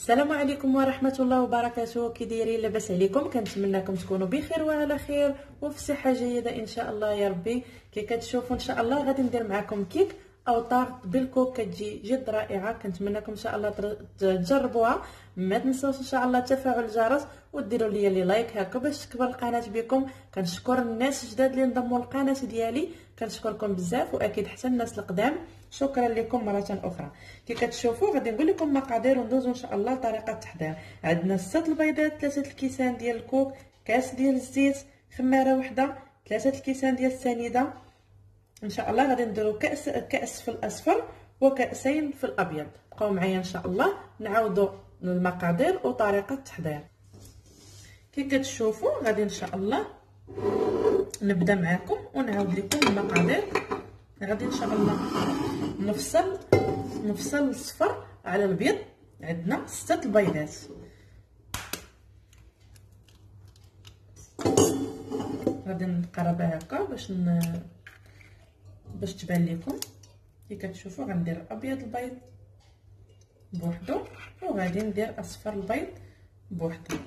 السلام عليكم ورحمه الله وبركاته. كي دايرين؟ لاباس عليكم؟ كنتمنىكم تكونوا بخير وعلى خير وفي صحه جيده ان شاء الله يا ربي. كي كتشوفوا ان شاء الله غادي ندير معكم كيك او طارت بالكوك، كتجي جد رائعه. كنتمنىكم ان شاء الله تجربوها. ما تنسوش ان شاء الله تفعيل الجرس وديروا لي لايك هكا باش تكبر القناه بكم. كنشكر الناس الجداد اللي انضموا للقناه ديالي، كنشكركم بزاف، واكيد حتى الناس القدام شكرا لكم مره اخرى. كي كتشوفوا غادي نقول لكم مقادير وندوزو ان شاء الله لطريقه التحضير. عندنا 6 البيضات، 3 الكيسان ديال الكوك، كاس ديال الزيت، خماره وحده، 3 الكيسان ديال السنيده. ان شاء الله غادي نديرو كاس في الاصفر وكاسين في الابيض. بقاو معايا ان شاء الله نعاودوا المقادير وطريقه التحضير. كي كتشوفوا غادي ان شاء الله نبدا معكم ونعاود لكم المقادير. غادي ان شاء الله نفصل الصفر على الابيض. عندنا 6 البيضات. غادي نقربها هكا باش تبان لكم. كي كتشوفوا غندير ابيض البيض بوحدو وغادي ندير اصفر البيض بوحدو.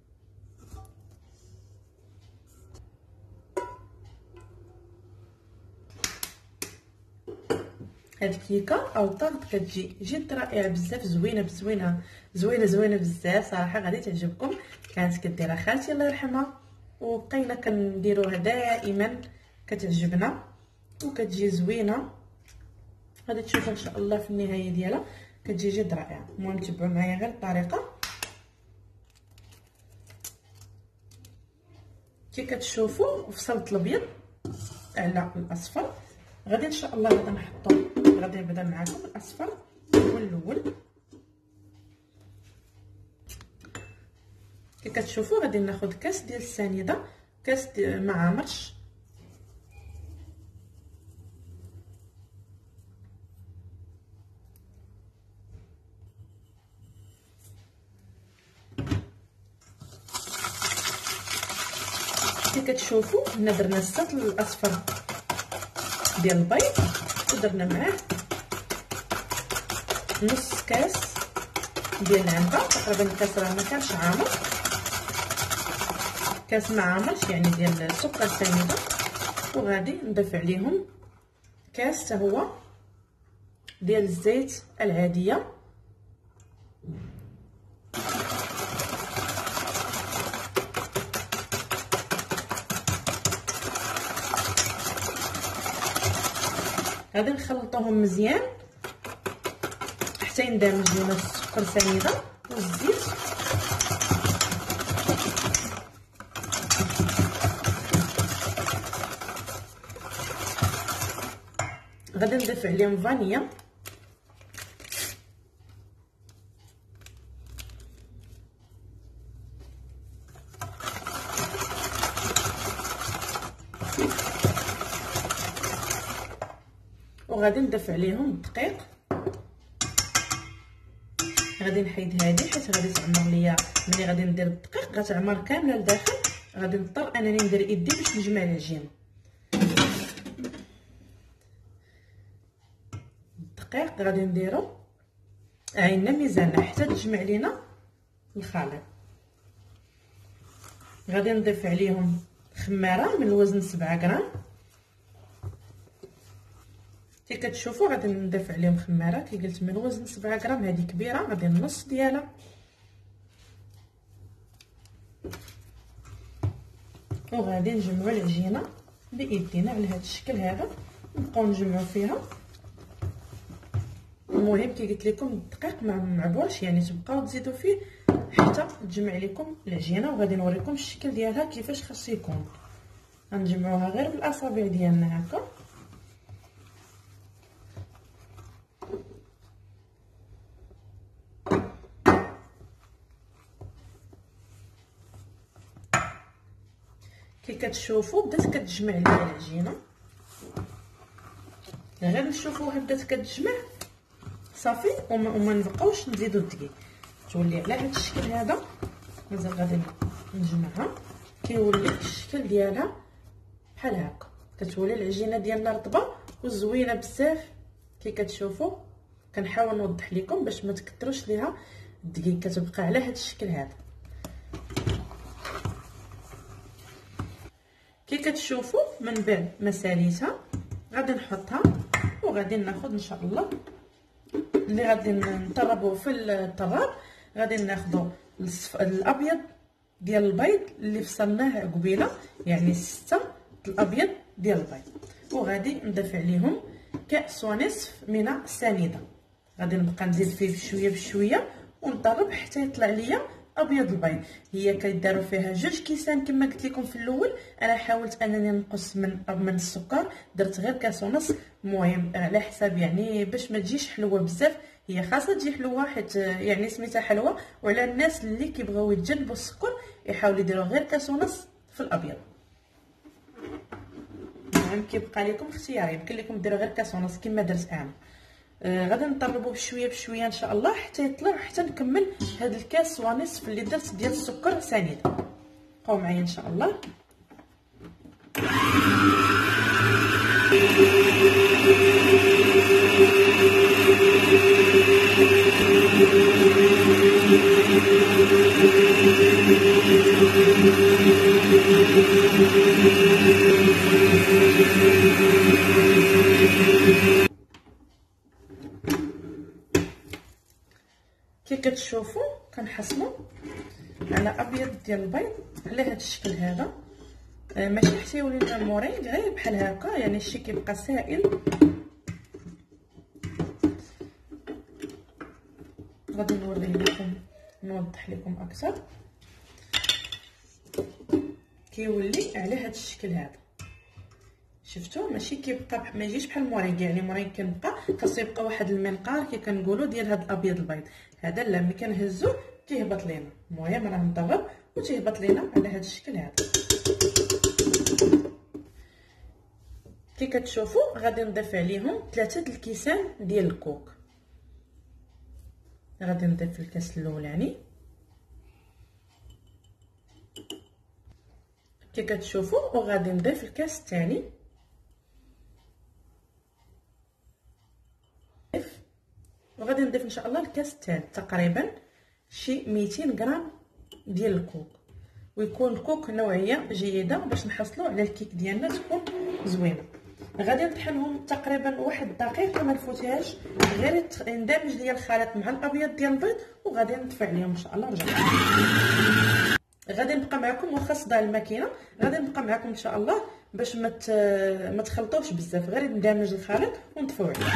هاد الكيكه او طارت كتجي جد رائعه بزاف، زوينه بزاف صراحه. غادي تعجبكم. كانت كديرها خالتي الله يرحمها وبقينا كنديروها دائما، كتعجبنا وكتجي زوينه. غادي تشوفوا ان شاء الله في النهايه ديالها كتجي جد رائعه. المهم تبعوا معايا غير الطريقه. كي كتشوفوا فصلت الابيض على الاصفر. غادي ان شاء الله غادي نبدا معكم الاصفر هو الاول. كي كتشوفوا غادي ناخذ كاس ديال السنيده، كاس مع مرش، كي كتشوفوا هنا درنا 6 الاصفر ديال البيض ودرنا معاه نص كاس ديال العنبه. تقريبا الكاس راه ما كانش عامر، كاس ما عامرش يعني ديال سكر السنيده. وغادي نضيف عليهم كاس حتى هو ديال الزيت العاديه. غادي نخلطوهم مزيان حتى يندمج لينا السكر السنيده والزيت. غادي نضيف عليهم فانيلا. وغادي نضيف عليهم الدقيق. غادي نحيد هذه حيت غادي تعمر ليا. ملي غادي ندير الدقيق غتعمر كامله لداخل. غادي نضطر انني ندير يدي باش نجمع العجين. الدقيق غادي نديرو عيننا ميزاننا حتى تجمع لينا الخليط. غادي نضيف عليهم خماره من الوزن 7 غرام. كي كتشوفوا غادي نضيف عليهم خماره كي قلت من وزن 7 غرام. هذه كبيره، غادي النص ديالها. وغادي نجمعوا العجينه بايدينا على هذا الشكل هذا، نبقاو نجمعوا فيها. المهم كي قلت لكم الدقيق ما معبورش، يعني تبقاو تزيدوا فيه حتى تجمع لكم العجينه. وغادي نوريكم الشكل ديالها كيفاش خاص يكون. غنجمعوها غير بالاصابع ديالنا هكا. كي كتشوفوا بدات كتجمع ليا العجينه. غير نشوفوها بدات كتجمع صافي وما نبقاوش نزيدو الدقيق. تولي على هذا الشكل هذا. مازال غادي نجمعها. كيولي الشكل ديالها بحال هكا. كتولي العجينه ديالنا رطبه وزوينه بزاف. كي كتشوفوا كنحاول نوضح لكم باش ما تكثروش ليها الدقيق كتبقى على هذا الشكل هذا. كي كتشوفوا من بعد ما ساليتها غادي نحطها وغادي ناخذ ان شاء الله اللي غادي نطربوه في الطراب. غادي ناخذوا الابيض ديال البيض اللي فصلناه قبيله، يعني 6 الابيض ديال البيض، وغادي نضيف عليهم كاس ونصف من السنيده. غادي نبقى نزيد فيه بشويه بشويه ونطرب حتى يطلع ليا ابيض البيض. هي كيداروا فيها 2 كيسان كما قلت لكم في الاول. انا حاولت انني نقص من السكر، درت غير كاس ونص، المهم على حساب يعني باش ما تجيش حلوه بزاف. هي خاصها تجي حلوه حيت يعني سميتها حلوه، وعلى الناس اللي كيبغيو يتجنبوا السكر يحاولوا يديروا غير كاس ونص في الابيض. المهم كيبقى لكم اختيار، يمكن لكم ديروا غير كاس ونص كما درت انا. غادي نطربوه بشويه بشويه ان شاء الله حتى يطلع، حتى نكمل هذا الكاس ونصف اللي درت ديال السكر سنيد. بقاو معايا ان شاء الله. كي كتشوفوا كنحصلوا على ابيض ديال البيض على هذا الشكل هذا، ماشي حتى يولي لنا مورينغ، غير بحال هكا، يعني الشيء كيبقى سائل. غادي نوريه لكم، نوضح لكم اكثر. كيولي على هذا الشكل هذا، شفتوا؟ ماشي كيبقى ما يجيش بحال المورينغ، يعني المورينغ كنبقى خاصو يبقى واحد المنقار كي كنقولوا ديال هذا الابيض البيض. هذا لا، ملي كنهزو كيهبط لينا. المهم راه مضرب وتيهبط لينا على هذا الشكل هذا. كي كتشوفوا غادي نضيف عليهم 3 الكيسان ديال الكوك. غادي نضيف الكاس الاولاني كي كتشوفوا، وغادي نضيف الكاس الثاني، وغادي نضيف ان شاء الله الكاس الثالث. تقريبا شي 200 غرام ديال الكوك، ويكون الكوك نوعيه جيده باش نحصلوا على الكيك ديالنا تكون زوينه. غادي نطحنهم تقريبا 1 دقيقه ما نفوتهاش، غير يندمج ليا الخليط مع الابيض ديال البيض، وغادي نطفي عليهم ان شاء الله. نرجع غادي نبقى معكم واخا صداع الماكينه، غادي نبقى معكم ان شاء الله باش ما تخلطوش بزاف، غير ندمج الخليط ونطفيو عليه.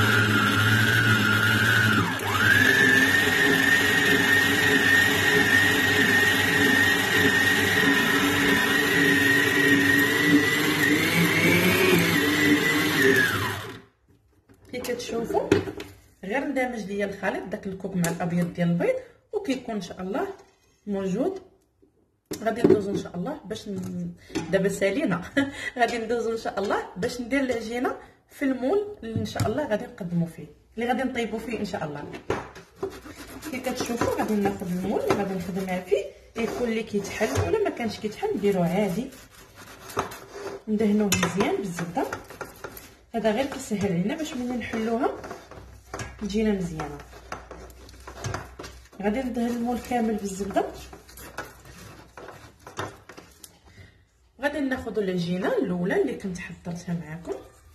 كي كتشوفوا غير ندمج ليا الخليط داك الكوك مع الابيض ديال البيض وكيكون ان شاء الله موجود. غادي ندوزو ان شاء الله باش دابا سالينا غادي ندوزو ان شاء الله باش ندير العجينه في المول اللي ان شاء الله غادي نقدموا فيه، اللي غادي نطيبوا فيه ان شاء الله. كي كتشوفوا غادي ناخذ المول اللي غادي نخدم فيه، يكون اللي كيتحل، ولا ما كانش كيتحل نديروه عادي، ندهنوه مزيان بالزبده. هذا غير كيسهل علينا باش ملي نحلوها تجينا مزيانه. غادي ندهن المول كامل بالزبده. غادي ناخذ العجينه الاولى اللي كنت حضرتها معكم،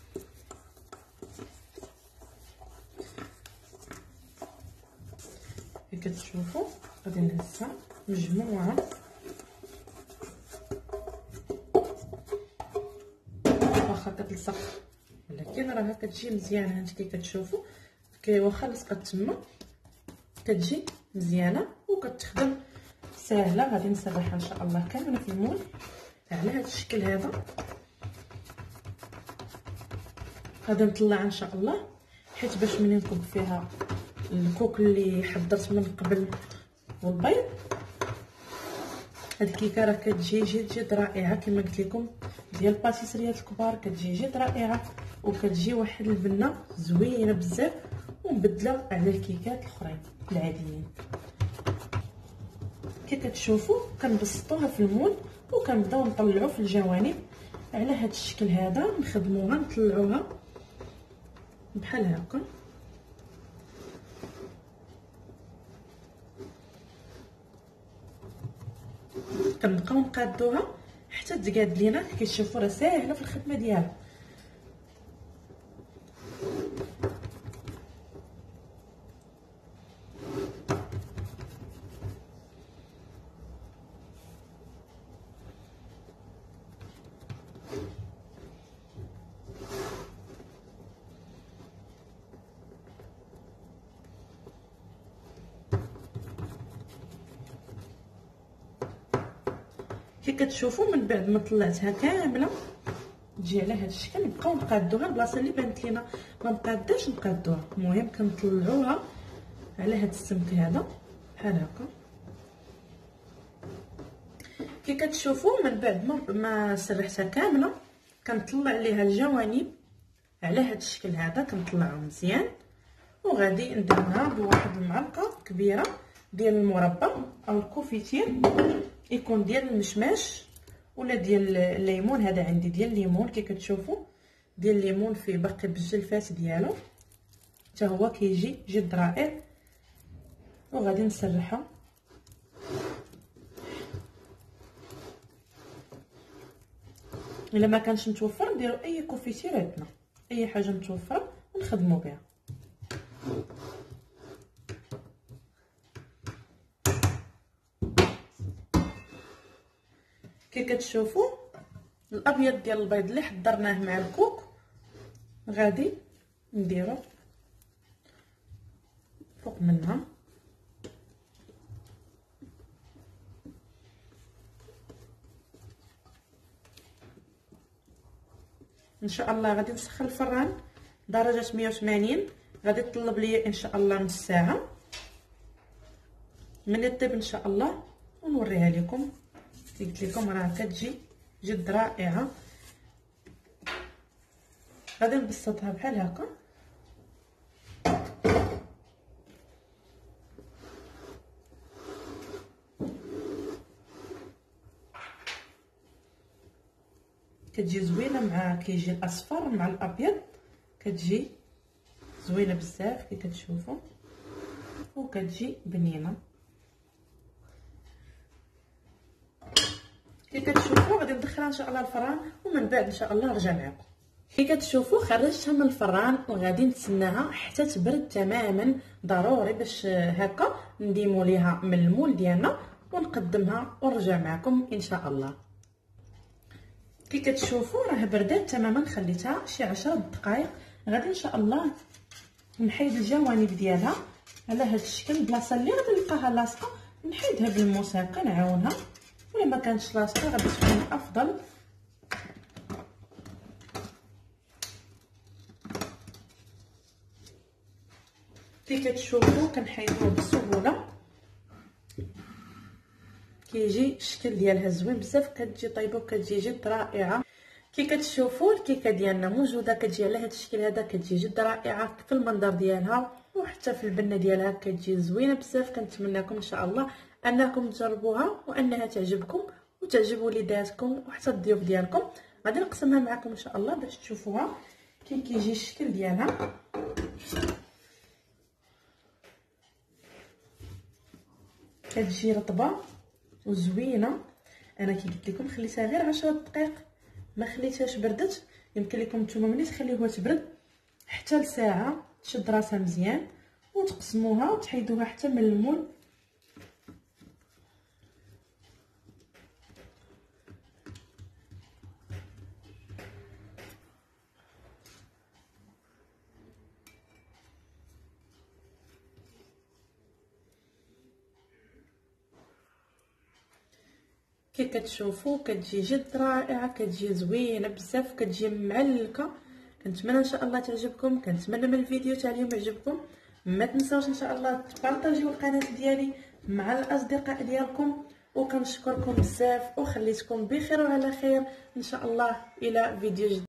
كي كتشوفوا غادي نهزها مجموعه، واخا كتلصق ولكن راها كتجي مزيانه. هانت كي كتشوفوا واخا لصقت تما كتجي مزيانه وكتخدم ساهله. غادي نسرحها ان شاء الله كامله في المول على هذا الشكل هذا. غادي نطلع ان شاء الله، حيت باش ملي نكب فيها الكوك اللي حضرت من قبل والبيض، هاد الكيكه راه كتجي جد رائعه كما قلت لكم، ديال الباتيسريات الكبار كتجي جد رائعه، وكتجي واحد البنه زوينه بزاف ومبدله على الكيكات الاخرين العاديين. كي كتشوفوا كنبسطوها في المول وكنبداو نطلعوا في الجوانب على هذا الشكل هذا، نخدموها نطلعوها بحال هكا. كنبقاو نقادوها حتى تقاد لينا. كتشوفوا راه ساهله في الخدمه ديالها. كي كتشوفوا من بعد ما طلعتها كامله تجي على هذا الشكل. نبقاو نقادوها البلاصه اللي بانت لينا ما مقاداش نقادوها. المهم كنطلعوها على هذا السمك هذا بحال هكا. كي كتشوفوا من بعد ما سرحتها كامله كنطلع عليها الجوانب على هذا الشكل هذا. كنطلعهم مزيان وغادي ندهنها بواحد المعلقه كبيره ديال المربى او الكوفيتير، يكون ديال المشماش ولا ديال الليمون. هذا عندي ديال الليمون. كي كتشوفوا ديال الليمون فيه باقي بالجلفات ديالو حتى هو كيجي جد رائع. وغادي نسرحها. الا ما كانش متوفر نديروا اي كوفيتير عندنا، اي حاجه متوفره ونخدموا بها. كي كتشوفوا الابيض ديال البيض اللي حضرناه مع الكوك غادي نديرو فوق منها. ان شاء الله غادي نسخن الفران درجه 180. غادي تطلب ليا ان شاء الله نص ساعه من الطيب ان شاء الله ونوريها لكم. قلت لكم راه كتجي جد رائعه. غادي نبسطها بحال هكا. كتجي زوينه مع كيجي الاصفر مع الابيض. كتجي زوينه بزاف كي كتشوفوا وكتجي بنينه. كي كتشوفوا غادي ندخلها ان شاء الله الفران ومن بعد ان شاء الله نرجع معكم. كي كتشوفوا خرجتها من الفران وغادي نتسناها حتى تبرد تماما ضروري باش هكا نديمو ليها من المول ديالنا ونقدمها ونرجع معكم ان شاء الله. كي كتشوفوا راه بردات تماما. خليتها شي 10 دقائق. غادي ان شاء الله نحيد الجوانب ديالها على هذا الشكل. البلاصه اللي غادي نلقاها لاصقه نحيدها بالمساقه نعاونها، ولا ما كانتش لاصقه غادي تكون افضل. كي كتشوفوا كنحيدوه بسهوله. كيجي الشكل ديالها زوين بزاف. كتجي طيبه وكتجي جد رائعه. كي كتشوفوا الكيكه ديالنا موجوده كتجي على هذا الشكل هذا. كتجي جد رائعه في المنظر ديالها وحتى في البنه ديالها كتجي زوينه بزاف. كنتمنىكم ان شاء الله انكم تجربوها وانها تعجبكم وتعجب وليداتكم وحتى الضيوف ديالكم. غادي نقسمها معكم ان شاء الله باش تشوفوها كي كيجي الشكل ديالها. كتجي رطبه وزوينه. انا كي قلت لكم خليتها غير 10 دقائق ما خليتهاش بردت. يمكن لكم نتوما ملي تخليوها تبرد حتى لساعه تشد راسها مزيان وتقسموها وتحيدوها حتى من المول. كي كتشوفوا كتجي جد رائعه. كتجي زوينه بزاف. كتجي معلكه. كنتمنى ان شاء الله تعجبكم. كنتمنى من الفيديو تاع اليوم يعجبكم. ما تنساوش ان شاء الله تبارطاجيو القناه ديالي مع الاصدقاء ديالكم. وكنشكركم بزاف وخليتكم بخير وعلى خير ان شاء الله. الى فيديو جديد.